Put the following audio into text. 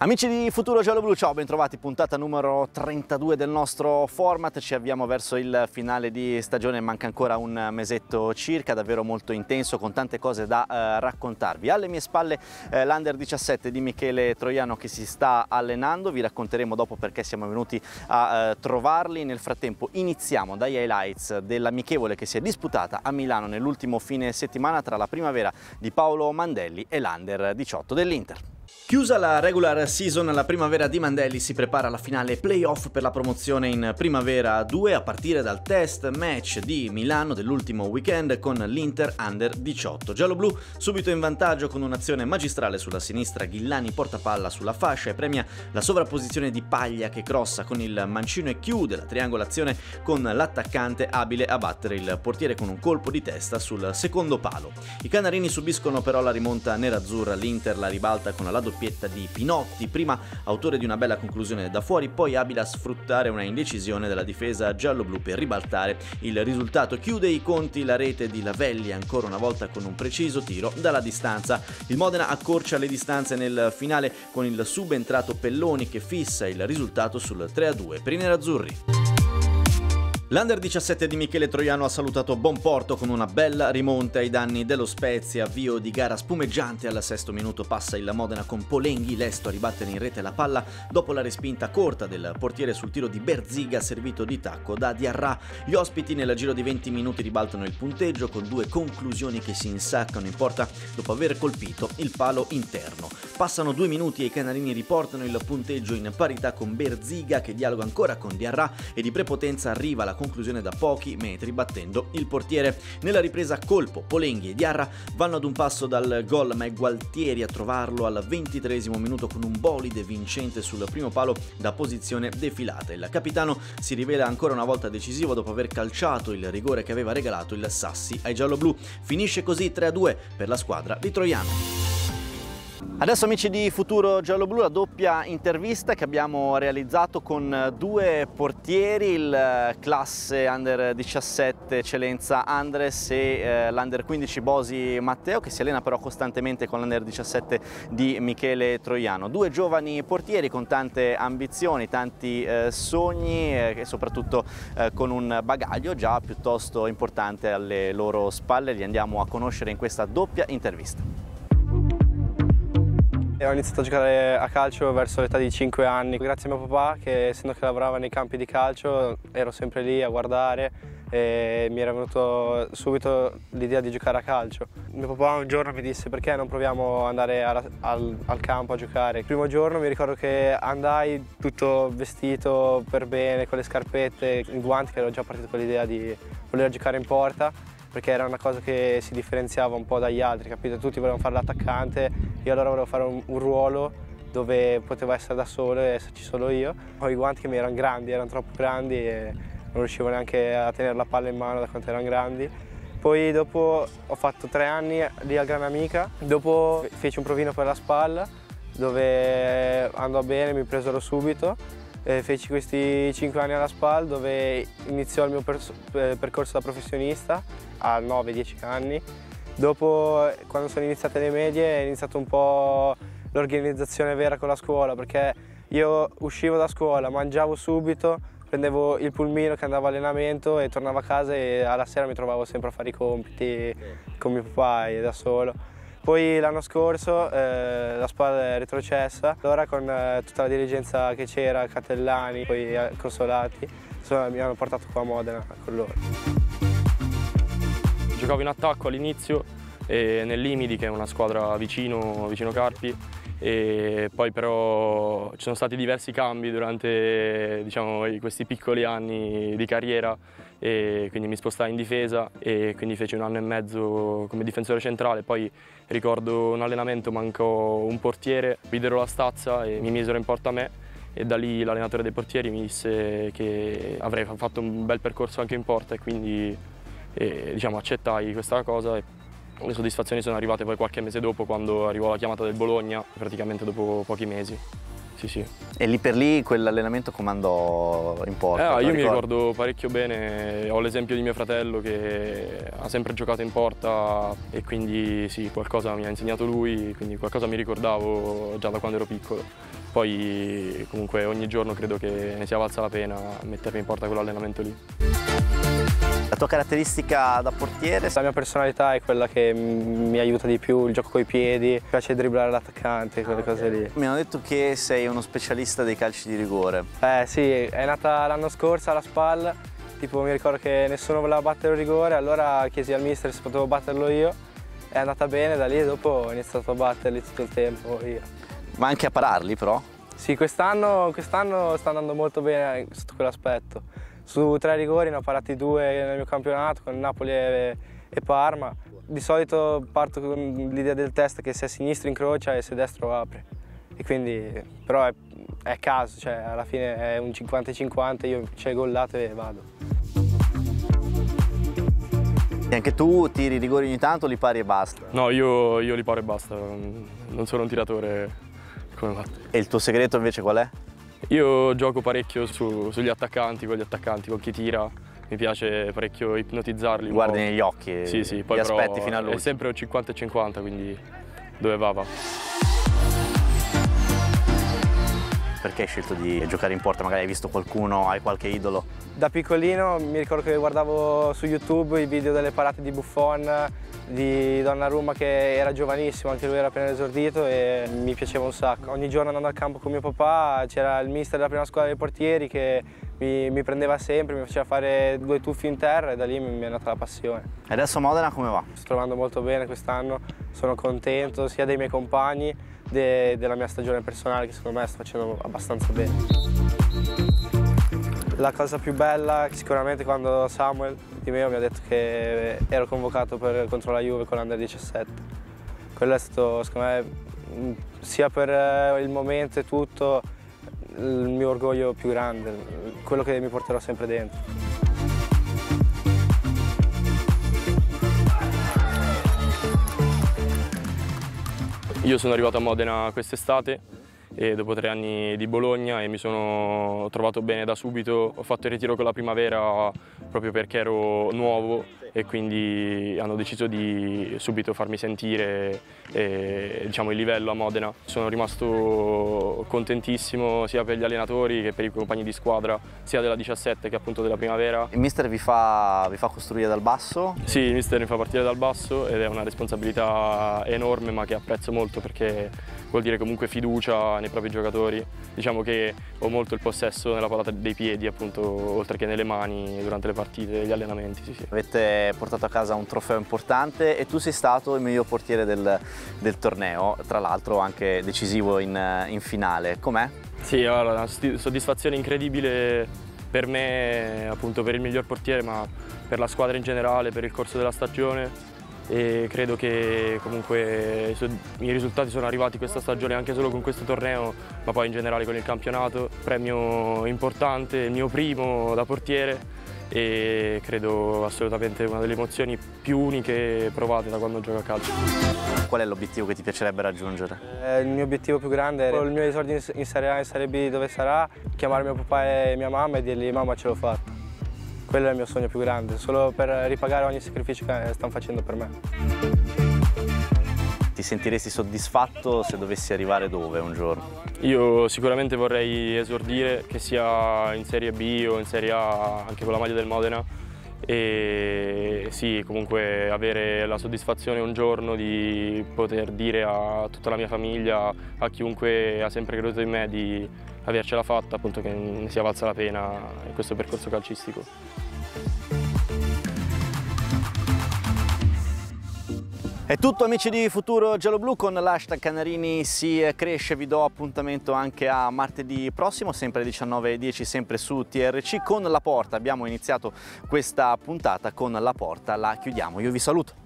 Amici di Futuro Gialloblu, ciao, bentrovati, puntata numero 32 del nostro format. Ci avviamo verso il finale di stagione, manca ancora un mesetto circa, davvero molto intenso, con tante cose da raccontarvi. Alle mie spalle l'Under 17 di Michele Troiano che si sta allenando, vi racconteremo dopo perché siamo venuti a trovarli. Nel frattempo iniziamo dagli highlights dell'amichevole che si è disputata a Milano nell'ultimo fine settimana tra la primavera di Paolo Mandelli e l'Under 18 dell'Inter. Chiusa la regular season, la primavera di Mandelli si prepara alla finale playoff per la promozione in Primavera 2 a partire dal test match di Milano dell'ultimo weekend con l'Inter Under 18. Gialloblu subito in vantaggio con un'azione magistrale sulla sinistra, Ghillani porta palla sulla fascia e premia la sovrapposizione di Paglia che crossa con il mancino e chiude la triangolazione con l'attaccante abile a battere il portiere con un colpo di testa sul secondo palo. I canarini subiscono però la rimonta nerazzurra, l'Inter la ribalta con la doppietta di Pinotti, prima autore di una bella conclusione da fuori, poi abile a sfruttare una indecisione della difesa gialloblu per ribaltare il risultato. Chiude i conti la rete di Lavelli ancora una volta con un preciso tiro dalla distanza. Il Modena accorcia le distanze nel finale con il subentrato Pelloni che fissa il risultato sul 3-2 per i nerazzurri. L'Under 17 di Michele Troiano ha salutato Bonporto con una bella rimonta ai danni dello Spezia, avvio di gara spumeggiante al sesto minuto, passa il Modena con Polenghi, lesto a ribattere in rete la palla dopo la respinta corta del portiere sul tiro di Berziga servito di tacco da Diarra. Gli ospiti nel giro di 20 minuti ribaltano il punteggio con due conclusioni che si insaccano in porta dopo aver colpito il palo interno. Passano 2 minuti e i canarini riportano il punteggio in parità con Berziga che dialoga ancora con Diarra e di prepotenza arriva la conclusione da pochi metri battendo il portiere. Nella ripresa colpo, Polenghi e Diarra vanno ad un passo dal gol ma è Gualtieri a trovarlo al 23esimo minuto con un bolide vincente sul primo palo da posizione defilata. Il capitano si rivela ancora una volta decisivo dopo aver calciato il rigore che aveva regalato il Sassi ai gialloblu. Finisce così 3-2 per la squadra di Troiano. Adesso amici di Futuro Gialloblu, la doppia intervista che abbiamo realizzato con due portieri, il classe Under 17 Celenza Andres e l'Under 15 Bosi Matteo, che si allena però costantemente con l'Under 17 di Michele Troiano. Due giovani portieri con tante ambizioni, tanti sogni e soprattutto con un bagaglio già piuttosto importante alle loro spalle. Li andiamo a conoscere in questa doppia intervista. Ho iniziato a giocare a calcio verso l'età di 5 anni, grazie a mio papà che essendo che lavorava nei campi di calcio ero sempre lì a guardare e mi era venuto subito l'idea di giocare a calcio. Mio papà un giorno mi disse perché non proviamo ad andare al campo a giocare. Il primo giorno mi ricordo che andai tutto vestito per bene, con le scarpette, i guanti, che ero già partito con l'idea di voler giocare in porta, perché era una cosa che si differenziava un po' dagli altri, capito? Tutti volevano fare l'attaccante, io allora volevo fare un ruolo dove potevo essere da solo e esserci solo io. Ho i guanti che mi erano grandi, erano troppo grandi e non riuscivo neanche a tenere la palla in mano da quanto erano grandi. Poi dopo ho fatto 3 anni lì al Gran Amica, dopo feci un provino per la spalla dove andò bene, mi presero subito. Feci questi 5 anni alla SPAL dove iniziò il mio percorso da professionista a 9-10 anni. Dopo, quando sono iniziate le medie, è iniziato un po' l'organizzazione vera con la scuola, perché io uscivo da scuola, mangiavo subito, prendevo il pulmino che andavo a allenamento e tornavo a casa e alla sera mi trovavo sempre a fare i compiti con mio papà e da solo. Poi l'anno scorso la SPAL è retrocessa, allora con tutta la dirigenza che c'era, Catellani, poi Consolati, insomma, mi hanno portato qua a Modena con loro. Giocavo in attacco all'inizio nel Limidi, che è una squadra vicino Carpi, e poi però ci sono stati diversi cambi durante, diciamo, questi piccoli anni di carriera e quindi mi spostai in difesa e quindi feci 1 anno e mezzo come difensore centrale. Poi ricordo un allenamento, mancò un portiere, videro la stazza e mi misero in porta a me e da lì l'allenatore dei portieri mi disse che avrei fatto un bel percorso anche in porta e quindi diciamo, accettai questa cosa. E le soddisfazioni sono arrivate poi qualche mese dopo, quando arrivò la chiamata del Bologna, praticamente dopo pochi mesi. Sì. E lì per lì quell'allenamento come andò in porta? Io mi ricordo parecchio bene, ho l'esempio di mio fratello che ha sempre giocato in porta e quindi sì, qualcosa mi ha insegnato lui, quindi qualcosa mi ricordavo già da quando ero piccolo. poi comunque ogni giorno credo che ne sia valsa la pena mettermi in porta quell'allenamento lì. La tua caratteristica da portiere? La mia personalità è quella che mi aiuta di più, il gioco coi piedi, mi piace dribblare l'attaccante, quelle cose lì. Mi hanno detto che sei uno specialista dei calci di rigore. Sì, è nata l'anno scorso alla SPAL, tipo mi ricordo che nessuno voleva battere il rigore, allora chiesi al mister se potevo batterlo io, è andata bene, da lì e dopo ho iniziato a batterli tutto il tempo io. Ma anche a pararli però? Sì, quest'anno sta andando molto bene sotto quell'aspetto. Su 3 rigori ne ho parati 2 nel mio campionato con Napoli e Parma. Di solito parto con l'idea del test che se a sinistra incrocia e se a destro apre. E quindi, però è caso, cioè alla fine è un 50-50, io scelgo il lato e vado. E anche tu tiri i rigori ogni tanto, li pari e basta? No, io li paro e basta, non sono un tiratore come Matteo. E il tuo segreto invece qual è? Io gioco parecchio sugli attaccanti, con chi tira, mi piace parecchio ipnotizzarli. Li guardi negli occhi, sì, poi li però aspetti fino all'ultimo. È sempre un 50-50, quindi dove va. Perché hai scelto di giocare in porta? Magari hai visto qualcuno, hai qualche idolo? Da piccolino mi ricordo che guardavo su YouTube i video delle parate di Buffon, di Donnarumma che era giovanissimo, anche lui era appena esordito e mi piaceva un sacco. Ogni giorno andando al campo con mio papà c'era il mister della prima squadra dei portieri che mi prendeva sempre, mi faceva fare 2 tuffi in terra e da lì mi è nata la passione. E adesso a Modena come va? Sto trovando molto bene quest'anno, sono contento sia dei miei compagni, della mia stagione personale che secondo me sto facendo abbastanza bene. La cosa più bella sicuramente quando Samuel Di Meo mi ha detto che ero convocato contro la Juve con l'Under 17. Quello è stato, secondo me, sia per il momento e tutto, il mio orgoglio più grande, quello che mi porterò sempre dentro. Io sono arrivato a Modena quest'estate e dopo 3 anni di Bologna e mi sono trovato bene da subito. Ho fatto il ritiro con la primavera proprio perché ero nuovo e quindi hanno deciso di subito farmi sentire diciamo, il livello a Modena. Sono rimasto contentissimo sia per gli allenatori che per i compagni di squadra, sia della 17 che appunto della primavera. Il mister vi fa costruire dal basso? Sì, il mister mi fa partire dal basso ed è una responsabilità enorme ma che apprezzo molto perché vuol dire comunque fiducia nei propri giocatori. Diciamo che ho molto il possesso nella palla dei piedi, appunto, oltre che nelle mani durante le partite e gli allenamenti. Sì. Avete portato a casa un trofeo importante e tu sei stato il miglior portiere del torneo, tra l'altro anche decisivo in finale. Com'è? Sì, allora, una soddisfazione incredibile per me, appunto per il miglior portiere, ma per la squadra in generale, per il corso della stagione. E credo che comunque i risultati sono arrivati questa stagione anche solo con questo torneo, ma poi in generale con il campionato. Premio importante, il mio primo da portiere e credo assolutamente una delle emozioni più uniche provate da quando gioco a calcio. Qual è l'obiettivo che ti piacerebbe raggiungere? Il mio obiettivo più grande è il mio esordio in Serie A e in Serie B dove sarà, chiamare mio papà e mia mamma e dirgli mamma ce l'ho fatta. Quello è il mio sogno più grande, solo per ripagare ogni sacrificio che stanno facendo per me. Ti sentiresti soddisfatto se dovessi arrivare dove un giorno? Io sicuramente vorrei esordire, che sia in Serie B o in Serie A, anche con la maglia del Modena. E sì, comunque avere la soddisfazione un giorno di poter dire a tutta la mia famiglia, a chiunque ha sempre creduto in me, di avercela fatta, appunto che ne sia valsa la pena in questo percorso calcistico. È tutto amici di Futuro Gialloblu, con l'hashtag Canarini si cresce vi do appuntamento anche a martedì prossimo, sempre alle 19:10, sempre su TRC con La Porta. Abbiamo iniziato questa puntata con La Porta, la chiudiamo. Io vi saluto.